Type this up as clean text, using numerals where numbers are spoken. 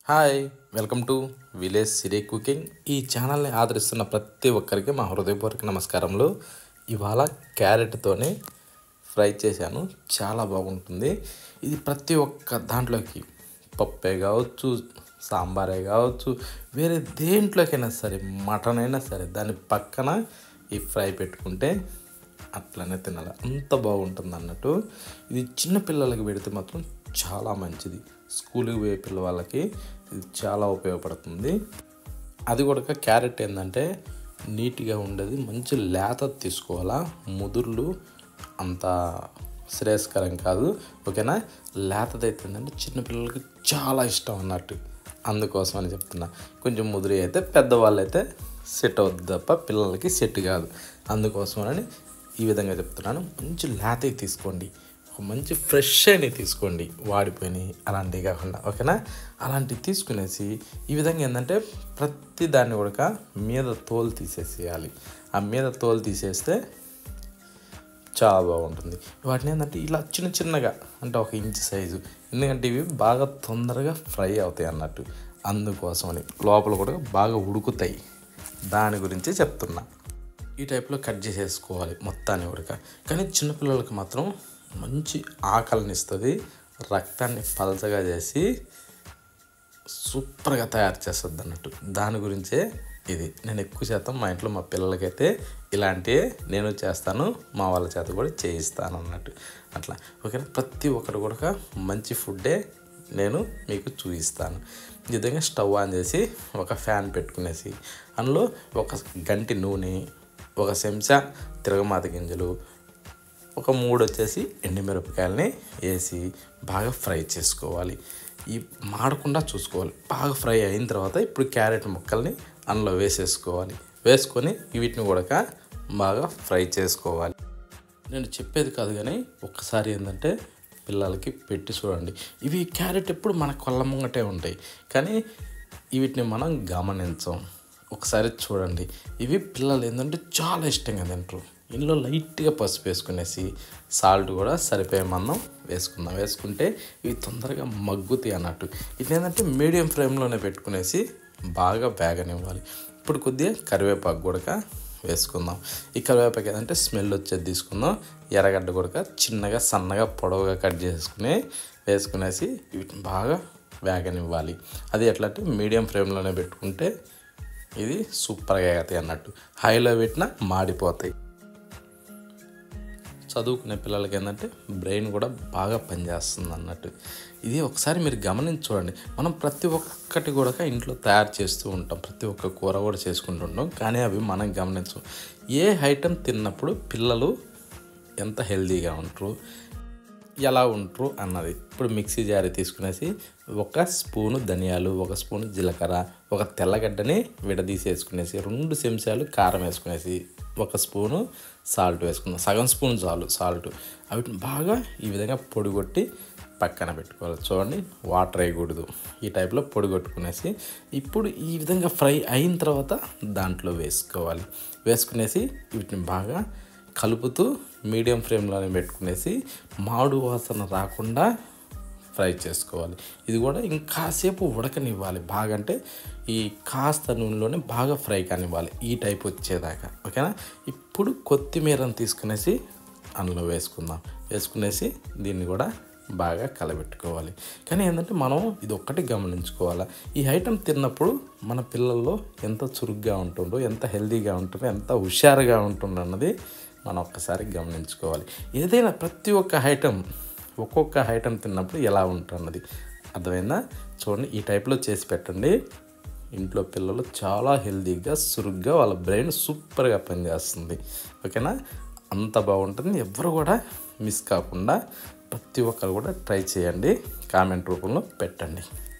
Hi welcome to village Siri cooking. ఈ ఛానల్ని ఆదరిస్తున్న ప్రతి ఒక్కరికి మా హృదయపూర్వక నమస్కారములు. ఇవాళ క్యారెట్తోనే ఫ్రై చేశాను, చాలా బాగుంటుంది. ఇది ప్రతి ఒక్క దాంట్లోకి పప్పే కావచ్చు, సాంబారే కావచ్చు, వేరే దేంట్లోకైనా సరే, మటన్ అయినా సరే దాని పక్కన ఈ ఫ్రై పెట్టుకుంటే అట్లనే తినాలి, అంత బాగుంటుంది అన్నట్టు. ఇది చిన్న పిల్లలకి పెడితే మాత్రం చాలా మంచిది. స్కూల్కి పోయే పిల్లవాళ్ళకి ఇది చాలా ఉపయోగపడుతుంది. అది కూడా క్యారెట్ ఏంటంటే నీట్గా ఉండేది, మంచి లేత తీసుకోవాలా. ముదుర్లు అంత శ్రేయస్కరం కాదు, ఓకేనా. లేతదైతే ఏంటంటే చిన్నపిల్లలకి చాలా ఇష్టం అన్నట్టు, అందుకోసం అని చెప్తున్నా. కొంచెం ముదురు అయితే పెద్దవాళ్ళు అయితే సెట్ అవుతుంది తప్ప పిల్లలకి సెట్ కాదు, అందుకోసమని ఈ విధంగా చెప్తున్నాను. మంచి లేతవి తీసుకోండి, ఒక మంచి ఫ్రెష్ అయినవి తీసుకోండి, వాడిపోయినాయి అలాంటివి కాకుండా, ఓకేనా. అలాంటివి తీసుకునేసి ఈ విధంగా ఏంటంటే ప్రతి దాన్ని కూడా మీద తోలు తీసేసేయాలి. ఆ మీద తోలు తీసేస్తే చాలా బాగుంటుంది. వాటిని ఏంటంటే ఇలా చిన్న చిన్నగా, అంటే 1 ఇంచ్ సైజు, ఎందుకంటే ఇవి బాగా తొందరగా ఫ్రై అవుతాయి అన్నట్టు, అందుకోసమని. లోపల కూడా బాగా ఉడుకుతాయి, దాని గురించి చెప్తున్నా. ఈ టైప్లో కట్ చేసేసుకోవాలి మొత్తాన్ని ఉడక. కానీ చిన్నపిల్లలకి మాత్రం మంచి ఆకలిని ఇస్తుంది, రక్తాన్ని పలచగా చేసి సూపర్గా తయారు చేస్తుంది అన్నట్టు. దాని గురించే ఇది నేను ఎక్కువ శాతం మా ఇంట్లో మా పిల్లలకైతే ఇలాంటివే నేను చేస్తాను, మా వాళ్ళ చేత కూడా చేయిస్తాను అన్నట్టు, అట్లా, ఓకేనా. ప్రతి ఒక్కరు కూడా మంచి ఫుడ్డే నేను మీకు చూపిస్తాను. ఈ విధంగా స్టవ్ ఆన్ చేసి ఒక ఫ్యాన్ పెట్టుకునేసి అందులో 1 గంటి నూనె, 1 చెంచా తిరగమాత గింజలు, ఒక 3 వచ్చేసి ఎండుమిరపకాయలని వేసి బాగా ఫ్రై చేసుకోవాలి. ఈ మాడకుండా చూసుకోవాలి. బాగా ఫ్రై అయిన తర్వాత ఇప్పుడు క్యారెట్ ముక్కల్ని అందులో వేసేసుకోవాలి. వేసుకొని వీటిని కూడా బాగా ఫ్రై చేసుకోవాలి. నేను చెప్పేది కాదు కానీ ఒక్కసారి ఏంటంటే పిల్లలకి పెట్టి చూడండి. ఇవి క్యారెట్ ఎప్పుడు మన కళ్ళ ముంగటే ఉంటాయి, కానీ వీటిని మనం గమనించం. ఒకసారి చూడండి, ఇవి పిల్లలు ఏంటంటే చాలా ఇష్టంగా తింటారు. ఇందులో లైట్గా పసుపు వేసుకునేసి సాల్ట్ కూడా సరిపోయే మందం వేసుకుందాం. వేసుకుంటే ఇవి తొందరగా మగ్గుతాయి అన్నట్టు. ఇది ఏంటంటే మీడియం ఫ్లేమ్లోనే పెట్టుకునేసి బాగా వేగనివ్వాలి. ఇప్పుడు కొద్దిగా కరివేపాకు కూడా వేసుకుందాం. ఈ కరివేపాకు ఏంటంటే స్మెల్ వచ్చేది తీసుకుందాం. ఎర్రగడ్డ కూడా చిన్నగా సన్నగా పొడవుగా కట్ వేసుకునేసి వీటిని బాగా వేగనివ్వాలి. అది ఎట్లా అంటే మీడియం ఫ్లేమ్లోనే పెట్టుకుంటే ఇది సూపర్గా అవుతాయి అన్నట్టు. హైలో పెట్టినా మాడిపోతాయి. చదువుకునే పిల్లలకి ఏంటంటే బ్రెయిన్ కూడా బాగా పనిచేస్తుంది అన్నట్టు. ఇది ఒకసారి మీరు గమనించి చూడండి. మనం ప్రతి ఒక్కటి కూడా ఇంట్లో తయారు చేస్తూ ఉంటాం, ప్రతి ఒక్క కూర కూడా చేసుకుంటుంటాం, కానీ అవి మనం గమనించం. ఏ ఐటెం తిన్నప్పుడు పిల్లలు ఎంత హెల్తీగా ఉంటారు, ఎలా ఉంటారు అన్నది. ఇప్పుడు మిక్సీ జారీ తీసుకునేసి 1 స్పూను ధనియాలు, 1 స్పూను జీలకర్ర, 1 తెల్లగడ్డని విడదీసేసుకునేసి 2 చెంచాలు కారం వేసుకునేసి 1 స్పూను సాల్ట్ వేసుకుందాం. సగం స్పూన్ చాలు సాల్ట్. వీటిని బాగా ఈ విధంగా పొడిగొట్టి పక్కన పెట్టుకోవాలి. చూడండి, వాటర్ వేయకూడదు. ఈ టైప్లో పొడిగొట్టుకునేసి ఇప్పుడు ఈ విధంగా ఫ్రై అయిన తర్వాత దాంట్లో వేసుకోవాలి. వేసుకునేసి వీటిని బాగా కలుపుతూ మీడియం ఫ్లేమ్లోనే పెట్టుకునేసి మాడు వాసన రాకుండా ఫ్రై చేసుకోవాలి. ఇది కూడా ఇంకాసేపు ఉడకనివ్వాలి బాగా, అంటే ఈ కాస్త నూనెలోనే బాగా ఫ్రై కానివ్వాలి, ఈ టైప్ వచ్చేదాకా, ఓకేనా. ఇప్పుడు కొత్తిమీరను తీసుకునేసి అందులో వేసుకుందాం. వేసుకునేసి దీన్ని కూడా బాగా కలబెట్టుకోవాలి. కానీ ఏంటంటే మనం ఇది ఒక్కటి గమనించుకోవాలి, ఈ ఐటెం తిన్నప్పుడు మన పిల్లల్లో ఎంత చురుగ్గా ఉంటుండో, ఎంత హెల్తీగా ఉంటుండో, ఎంత హుషారుగా ఉంటుండో అన్నది మనం ఒక్కసారి గమనించుకోవాలి. ఏదైనా ప్రతి ఒక్క ఐటెం ఒక్కొక్క ఐటెం తిన్నప్పుడు ఎలా ఉంటున్నది అర్థమైందా. చూడండి, ఈ టైప్లో చేసి పెట్టండి. ఇంట్లో పిల్లలు చాలా హెల్తీగా చురుగ్గా వాళ్ళ బ్రెయిన్ సూపర్గా పనిచేస్తుంది, ఓకేనా. అంత బాగుంటుంది. ఎవరు కూడా మిస్ కాకుండా ప్రతి ఒక్కరు కూడా ట్రై చేయండి, కామెంట్ రూపంలో పెట్టండి.